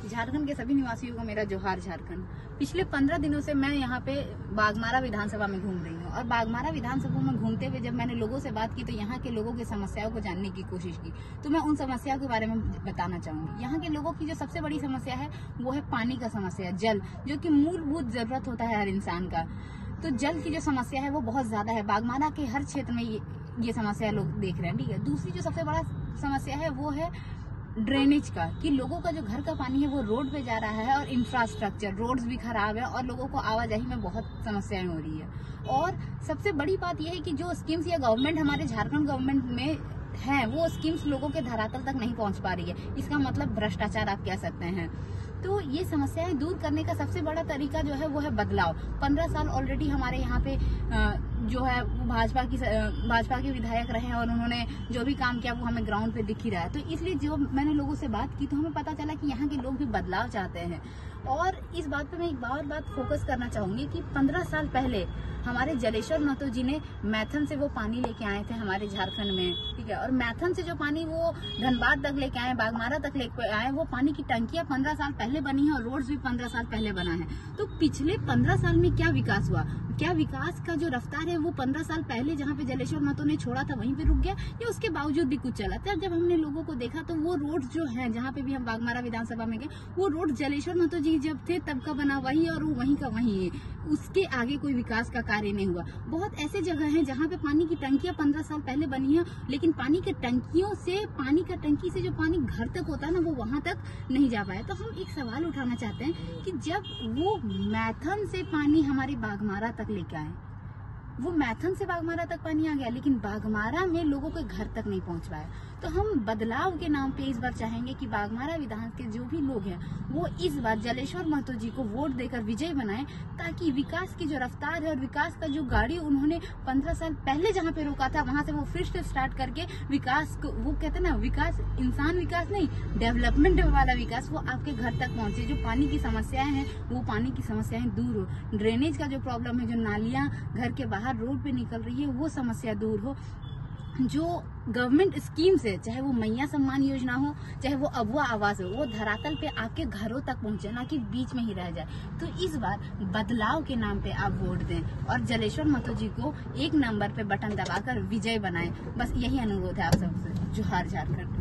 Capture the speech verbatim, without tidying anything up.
झारखंड के सभी निवासियों को मेरा जोहार झारखंड। पिछले पंद्रह दिनों से मैं यहाँ पे बाघमारा विधानसभा में घूम रही हूँ और बाघमारा विधानसभा में घूमते हुए जब मैंने लोगों से बात की तो यहाँ के लोगों की समस्याओं को जानने की कोशिश की, तो मैं उन समस्याओं के बारे में बताना चाहूंगी। यहाँ के लोगों की जो सबसे बड़ी समस्या है वो है पानी का समस्या, जल, जो कि मूलभूत जरूरत होता है हर इंसान का। तो जल की जो समस्या है वो बहुत ज्यादा है। बाघमारा के हर क्षेत्र में ये, ये समस्या लोग देख रहे हैं, ठीक है। दूसरी जो सबसे बड़ा समस्या है वो है ड्रेनेज का, कि लोगों का जो घर का पानी है वो रोड पे जा रहा है और इंफ्रास्ट्रक्चर, रोड्स भी खराब है और लोगों को आवाजाही में बहुत समस्याएं हो रही है। और सबसे बड़ी बात यह है कि जो स्कीम्स या गवर्नमेंट हमारे झारखंड गवर्नमेंट में है वो स्कीम्स लोगों के धरातल तक नहीं पहुंच पा रही है। इसका मतलब भ्रष्टाचार आप कह सकते हैं। तो ये समस्याएं दूर करने का सबसे बड़ा तरीका जो है वो है बदलाव। पंद्रह साल ऑलरेडी हमारे यहाँ पे जो है वो भाजपा की भाजपा के विधायक रहे और उन्होंने जो भी काम किया वो हमें ग्राउंड पे दिख ही रहा है। तो इसलिए जो मैंने लोगों से बात की तो हमें पता चला कि यहाँ के लोग भी बदलाव चाहते हैं। और इस बात पे मैं एक बार बात फोकस करना चाहूंगी कि पंद्रह साल पहले हमारे जलेश्वर महतो जी ने मैथन से वो पानी लेके आए थे हमारे झारखंड में, ठीक है। और मैथन से जो पानी वो धनबाद तक लेके आए, बाघमारा तक लेके आए, वो पानी की टंकियां पंद्रह साल पहले बनी है और रोड्स भी पंद्रह साल पहले बना है। तो पिछले पंद्रह साल में क्या विकास हुआ? क्या विकास का जो रफ्तार है वो पंद्रह साल पहले जहाँ पे जलेश्वर महतो ने छोड़ा था वहीं पे रुक गया, या उसके बावजूद भी कुछ चला? तब जब हमने लोगों को देखा तो वो रोड जो है जहाँ पे भी हम बाघमारा विधानसभा में गए, वो रोड जलेश्वर महतो जी जब थे तब का बना वही और वो वहीं का वहीं है, उसके आगे कोई विकास का कार्य नहीं हुआ। बहुत ऐसे जगह हैं जहाँ पे पानी की टंकियां पंद्रह साल पहले बनी है, लेकिन पानी की टंकियों से पानी का टंकी से जो पानी घर तक होता है ना वो वहां तक नहीं जा पाया। तो हम एक सवाल उठाना चाहते हैं कि जब वो मैथन से पानी हमारे बाघमारा तक लेके आए, वो मैथन से बाघमारा तक पानी आ गया, लेकिन बाघमारा में लोगों के घर तक नहीं पहुंच पाया। तो हम बदलाव के नाम पे इस बार चाहेंगे कि बाघमारा विधान के जो भी लोग हैं वो इस बार जलेश्वर महतो जी को वोट देकर विजय बनाएं, ताकि विकास की जो रफ्तार है और विकास का जो गाड़ी उन्होंने पंद्रह साल पहले जहाँ पे रोका था वहां से वो फिर से स्टार्ट करके विकास को, वो कहते हैं ना विकास, इंसान विकास नहीं, डेवलपमेंट वाला विकास, वो आपके घर तक पहुंचे। जो पानी की समस्याएं हैं वो पानी की समस्याएं दूर हो, ड्रेनेज का जो प्रॉब्लम है, जो नालियां घर के बाहर रोड पे निकल रही है वो समस्या दूर हो। जो गवर्नमेंट स्कीम्स है, चाहे वो मैया सम्मान योजना हो, चाहे वो अबुआ आवास हो, वो धरातल पे आपके घरों तक पहुंचे, ना कि बीच में ही रह जाए। तो इस बार बदलाव के नाम पे आप वोट दें और जलेश्वर महतो जी को एक नंबर पे बटन दबाकर विजय बनाएं। बस यही अनुरोध है आप सबसे। जोहार झारखंड।